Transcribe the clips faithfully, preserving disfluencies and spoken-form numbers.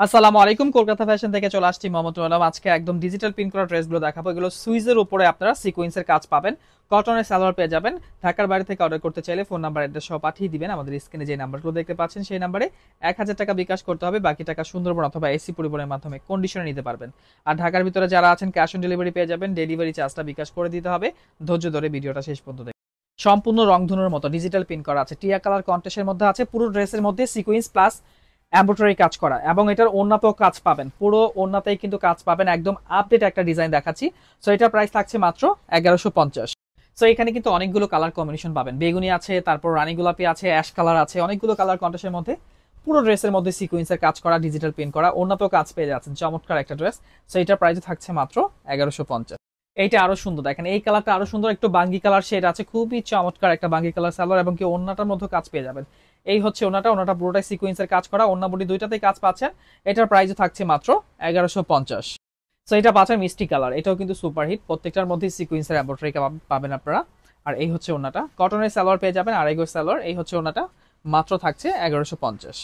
আসসালামু আলাইকুম, কলকাতা ফ্যাশন থেকে চলে আসছি মোহাম্মদ আলম। আজকে একদম ডিজিটাল প্রিন্ট করা ড্রেসগুলো দেখাবো। এগুলো সুইজের উপরে আপনারা সিকোয়েন্সের কাজ পাবেন, কটনের সালোয়ার পেয়ে যাবেন। ঢাকার বাইরে থেকে অর্ডার করতে চাইলে ফোন নাম্বার অ্যাড্রেস সহ পাঠিয়ে দিবেন। আমাদের স্ক্রিনে যে নাম্বারগুলো দেখতে পাচ্ছেন সেই নাম্বারে এক হাজার টাকা বিকাশ করতে হবে, বাকি টাকা সুন্দরবন অথবা এসি পরিবহনের মাধ্যমে কন্ডিশনে নিতে পারবেন। আর ঢাকার ভিতরে যারা আছেন ক্যাশ অন ডেলিভারি পেয়ে যাবেন, ডেলিভারি চার্জটা বিকাশ করে দিতে হবে। ধৈর্য ধরে ভিডিওটা শেষ পর্যন্ত দেখুন। সম্পূর্ণ রংধনুর মতো ডিজিটাল প্রিন্ট করা আছে, টিয়া কালার কন্ট্রাস্টের মধ্যে আছে। পুরো ড্রেসের মধ্যে সিকোয়েন্স প্লাস এমব্রয়ডারি কাজ করা এবং এটার ওড়নাতেও কাজ পাবেন, পুরো ওড়নাতেই কিন্তু কাজ পাবেন। একদম আপডেট একটা ডিজাইন দেখাচ্ছি। সো এটার প্রাইস থাকছে মাত্র এগারোশো পঞ্চাশ। সো এখানে কিন্তু অনেকগুলো কালার কম্বিনেশন পাবেন, বেগুনি আছে, তারপর রানী গোলাপি আছে, অ্যাশ কালার আছে, অনেকগুলো কালার কন্ট্রাস্টের মধ্যে পুরো ড্রেসের মধ্যে সিকোয়েন্সের কাজ করা, ডিজিটাল প্রিন্ট করা, ওড়নাতেও কাজ পেয়ে যাচ্ছেন। চমৎকার একটা ড্রেস। সো এটার প্রাইস থাকছে মাত্র এগারোশো পঞ্চাশ। এইটা আরো সুন্দর, দেখেন এই কালারটা আরো সুন্দর, একটু বাঙ্গি কালার শেড আছে, খুবই চমৎকার একটা বাঙ্গি কালার সালোয়ার এবং কি ওড়নাটার মধ্যে কাজ পেয়ে যাবেন। এই হচ্ছে ওনাটা, ওনাটা পুরোটাই সিকোয়েন্সের কাজ করা, ওড়না বডি দুইটাতেই কাজ পাচ্ছেন। এটার প্রাইসও থাকছে মাত্র এগারোশো পঞ্চাশ। সো এটা পাচ্ছেন মিষ্টি কালার, এটাও কিন্তু সুপার হিট, প্রত্যেকটার মধ্যে সিকোয়েন্সের এমব্রয়ডারি পাবেন আপনারা। আর এই হচ্ছে ওনাটা, কটনের সালোয়ার পেয়ে যাবেন, আড়াই গজ সালোয়ার। এই হচ্ছে ওনাটা, মাত্র থাকছে এগারোশো পঞ্চাশ।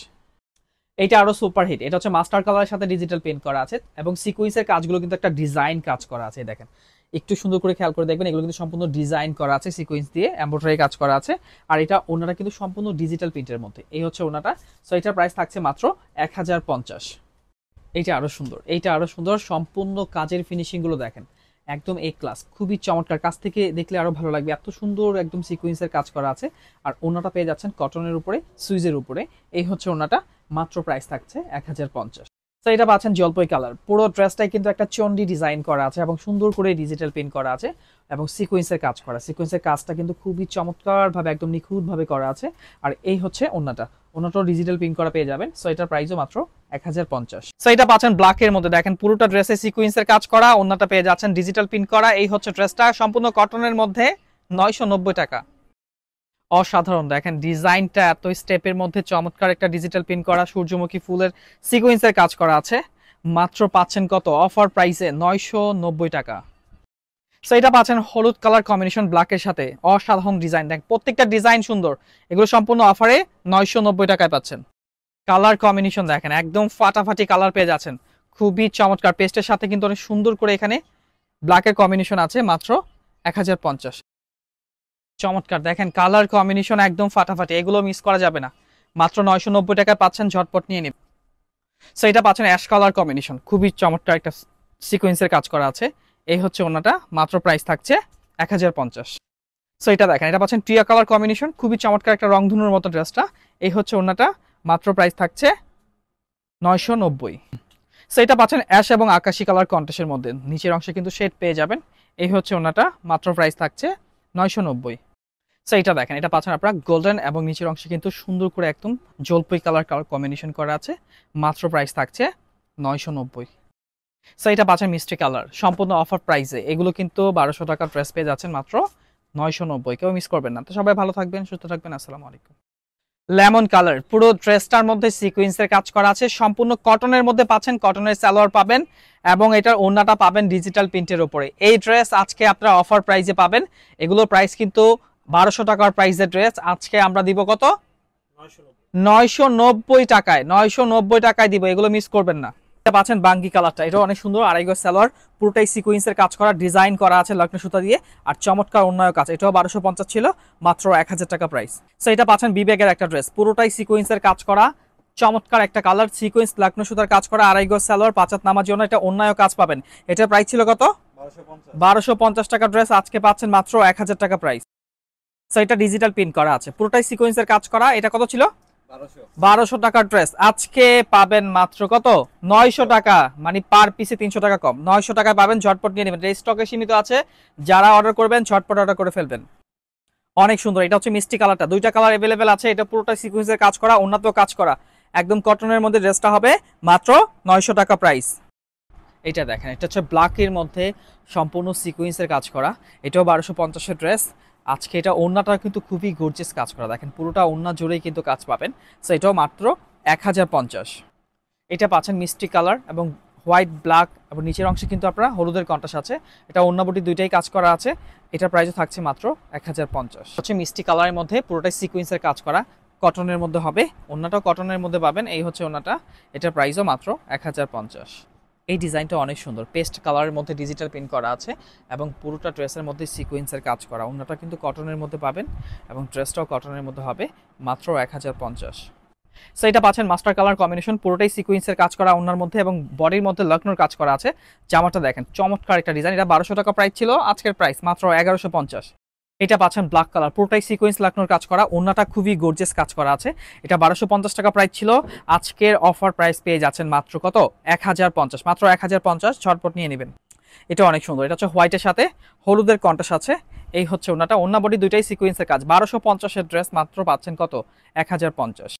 এইটা আরো সুপার হিট, এটা হচ্ছে মাস্টার কালারের সাথে ডিজিটাল পেইন্ট করা আছে এবং সিকোয়েন্সের কাজগুলো কিন্তু একটা ডিজাইন কাজ করা আছে। দেখেন একটু সুন্দর করে খেয়াল করে দেখবেন, এগুলো কিন্তু সম্পূর্ণ ডিজাইন করা আছে, সিকোয়েন্স দিয়ে এমব্রয়ডারি কাজ করা আছে। আর এটা ওনাটা কিন্তু সম্পূর্ণ ডিজিটাল প্রিন্টের মধ্যে। এই হচ্ছে ওনাটা। সো এটার প্রাইস থাকছে মাত্র এক হাজার পঞ্চাশ। এইটা আরো সুন্দর, এইটা আরো সুন্দর, সম্পূর্ণ কাজের ফিনিশিং গুলো দেখেন একদম এ ক্লাস, খুবই চমৎকার। কাছ থেকে দেখলে আরো ভালো লাগবে, এত সুন্দর একদম সিকোয়েন্সের কাজ করা আছে। আর ওনাটা পেয়ে যাচ্ছেন কটনের উপরে, সুইজের উপরে। এই হচ্ছে ওনাটা, মাত্র প্রাইস থাকছে এক হাজার পঞ্চাশ। তো এটা পাচ্ছেন জলপাই কালার, পুরো ড্রেসটাই কিন্তু একটা চন্ডি ডিজাইন করা আছে এবং সুন্দর করে ডিজিটাল প্রিন্ট করা আছে এবং সিকোয়েন্সের কাজ করা। সিকোয়েন্সের কাজটা কিন্তু খুবই চমৎকার ভাবে, একদম নিখুঁত ভাবে করা আছে। আর এই হচ্ছে ওনাটা, ওনাটাও ডিজিটাল প্রিন্ট করা পেয়ে যাবেন। সো এটার প্রাইসও মাত্র এক হাজার পঞ্চাশ। সো এটা পাচ্ছেন ব্ল্যাকের মধ্যে, দেখেন পুরোটা ড্রেসে সিকোয়েন্সের কাজ করা, ওনাটা পেয়ে যাচ্ছেন ডিজিটাল প্রিন্ট করা। এই হচ্ছে ড্রেসটা, সম্পূর্ণ কটনের মধ্যে, নয়শো নব্বই টাকা। অসাধারণ, দেখেন ডিজাইনটা এত স্টেপের মধ্যে চমৎকার একটা ডিজিটাল প্রিন্ট করা, সূর্যমুখী ফুলের সিকোয়েন্সের কাজ করা আছে। মাত্র পাচ্ছেন কত অফার প্রাইসে, নয়শো নব্বই টাকা। সো এটা পাচ্ছেন হলুদ কালার কম্বিনেশন ব্ল্যাকের সাথে, অসাধারণ ডিজাইন, দেখেন প্রত্যেকটা ডিজাইন সুন্দর। এগুলো সম্পূর্ণ অফারে নয়শো নব্বই টাকায় পাচ্ছেন। কালার কম্বিনেশন দেখেন একদম ফাটাফাটি কালার পেয়ে যাচ্ছেন, খুবই চমৎকার। পেস্টের সাথে কিন্তু অনেক সুন্দর করে এখানে ব্ল্যাকের কম্বিনেশন আছে, মাত্র এক হাজার পঞ্চাশ। চমৎকার, দেখেন কালার কম্বিনেশন একদম ফাটাফাটি, এগুলো মিস করা যাবে না। মাত্র নয়শো নব্বই টাকায় পাচ্ছেন, ঝটপট নিয়ে নিন। সো এটা পাচ্ছেন অ্যাশ কালার কম্বিনেশন, খুবই চমৎকার একটা সিকোয়েন্সের কাজ করা আছে। এই হচ্ছে ওনাটা, মাত্র প্রাইস থাকছে এক হাজার পঞ্চাশ। সো এটা দেখেন, এটা পাচ্ছেন টিয়া কালার কম্বিনেশন, খুবই চমৎকার একটা রংধনুর মতো ড্রেসটা। এই হচ্ছে ওনাটা, মাত্র প্রাইস থাকছে নয়শো নব্বই। সো এটা পাচ্ছেন অ্যাশ এবং আকাশি কালার কন্ট্রাস্টের মধ্যে, নিচের অংশে কিন্তু শেড পেয়ে যাবেন। এই হচ্ছে ওনাটা, মাত্র প্রাইস থাকছে নয়শো নব্বই। সো এটা দেখেন, এটা পাচ্ছেন আপনারা গোল্ডেন এবং নিচের অংশে কিন্তু সুন্দর করে একদম জলপাই কালার কালার কম্বিনেশন করা আছে। মাত্র প্রাইস থাকছে নয়শো নব্বই। সো এটা পাচ্ছেন মিষ্টি কালার, সম্পূর্ণ অফার প্রাইসে। এগুলো কিন্তু বারোশো টাকা ড্রেস পেয়ে যাচ্ছেন মাত্র নয়শো নব্বই। কেউ মিস করবেন না। তো সবাই ভালো থাকবেন, সুস্থ থাকবেন। আসসালামু আলাইকুম। লেমন কালার, পুরো ড্রেসটার মধ্যে সিকোয়েন্সের কাজ করা আছে, সম্পূর্ণ কটনের মধ্যে পাচ্ছেন, কটনের সালোয়ার পাবেন এবং এটার ওড়নাটা পাবেন ডিজিটাল প্রিন্টের উপরে। এই ড্রেস আজকে আপনারা অফার প্রাইসে পাবেন। এগুলোর প্রাইস কিন্তু বারোশো টাকার প্রাইসের ড্রেস, আজকে আমরা দিব কত, নয়শো নব্বই টাকায়। নয়শো নব্বই টাকায় দিব, এগুলো মিস করবেন না। পাচ্ছেন বাঙ্গি কালারটা, এটা অনেক সুন্দর, আড়াই গজ সালোয়ার, পুরোটাই সিকোয়েন্সের কাজ করা, ডিজাইন করা আছে লগ্ন সুতা দিয়ে, আর চমৎকার অন্যায় কাজ। এটাও বারোশো পঞ্চাশ ছিল, মাত্র এক হাজার টাকা প্রাইস। সো এটা পাচ্ছেন বিবেকের একটা ড্রেস, পুরোটাই সিকোয়েন্সের কাজ করা, চমৎকার একটা কালার, সিকোয়েন্স লগ্ন সুতার কাজ করা, আড়াই গজ সালোয়ার, পাঁচাত নামার জন্য এটা অন্যায় কাজ পাবেন। এটার প্রাইস ছিল কত, বারোশো পঞ্চাশ টাকা ড্রেস, আজকে পাচ্ছেন মাত্র এক হাজার টাকা প্রাইস। সো এটা ডিজিটাল প্রিন্ট করা আছে, পুরোটাই সিকোয়েন্সের কাজ করা। এটা কত ছিল, বারোশো টাকার ড্রেস, আজকে পাবেন মাত্র কত, নয়শো টাকা, মানে পার পিসে তিনশো টাকা কম। নয়শো টাকায় পাবেন, ঝটপট নিয়ে নেবেন। স্টকে সীমিত আছে, যারা অর্ডার করবেন ঝটপট অর্ডার করে ফেলবেন। অনেক সুন্দর, এটা হচ্ছে মিষ্টি কালারটা, দুইটা কালার অ্যাভেলেবেল আছে। এটা পুরোটা সিকোয়েন্সের কাজ করা, উন্নত কাজ করা, একদম কটনের মধ্যে ড্রেসটা হবে মাত্র নয়শো টাকা প্রাইস। এটা দেখেন, এটা হচ্ছে ব্ল্যাকের মধ্যে সম্পূর্ণ সিকোয়েন্সের কাজ করা, এটাও বারোশো পঞ্চাশের ড্রেস। আজকে এটা ওড়নাটা কিন্তু খুবই গর্জিয়াস কাজ করা, দেখেন পুরোটা ওড়না জুড়েই কিন্তু কাজ পাবেন। সো এটাও মাত্র এক হাজার পঞ্চাশ। এটা পাচ্ছেন মিষ্টি কালার এবং হোয়াইট ব্ল্যাক এবং নিচের অংশে কিন্তু আপনারা হলুদের কন্ট্রাস্ট আছে। এটা ওড়না বডি দুইটাই কাজ করা আছে। এটার প্রাইসও থাকছে মাত্র এক হাজার পঞ্চাশ। হচ্ছে মিষ্টি কালারের মধ্যে পুরোটাই সিকোয়েন্সের কাজ করা, কটনের মধ্যে হবে, ওড়নাটাও কটনের মধ্যে পাবেন। এই হচ্ছে ওড়নাটা, এটার প্রাইসও মাত্র এক হাজার পঞ্চাশ। এই ডিজাইনটা অনেক সুন্দর, পেস্ট কালারের মধ্যে ডিজিটাল প্রিন্ট করা আছে এবং পুরোটা ড্রেসের মধ্যে সিকোয়েন্সের কাজ করা। ওড়নাটা কিন্তু কটনের মধ্যে পাবেন এবং ড্রেসটাও কটনের মধ্যে হবে, মাত্র এক হাজার পঞ্চাশ। সো এটা পাচ্ছেন মাস্টার কালার কম্বিনেশন, পুরোটাই সিকোয়েন্সের কাজ করা ওড়নার মধ্যে এবং বডির মধ্যে লখনৌর কাজ করা আছে। জামাটা দেখেন চমৎকার একটা ডিজাইন, এটা বারোশো টাকা প্রাইস ছিল, আজকের প্রাইস মাত্র এগারোশো পঞ্চাশ। এটা পাচ্ছেন ব্ল্যাক কালার, পুরোটাই সিকোয়েন্স লখনৌর কাজ করা, ওড়নাটা খুবই গর্জিয়াস কাজ করা আছে। এটা বারোশো পঞ্চাশ টাকা প্রাইস ছিল, আজকের অফার প্রাইস পেয়ে যাচ্ছেন মাত্র কত, এক হাজার পঞ্চাশ, মাত্র এক হাজার পঞ্চাশ। ঝটপট নিয়ে নেবেন। এটা অনেক সুন্দর, এটা হচ্ছে হোয়াইটের সাথে হলুদের কন্ট্রাস্ট আছে। এই হচ্ছে ওড়নাটা, ওড়না বডি দুইটাই সিকোয়েন্সের কাজ। বারোশো পঞ্চাশের ড্রেস মাত্র পাচ্ছেন কত, এক হাজার পঞ্চাশ।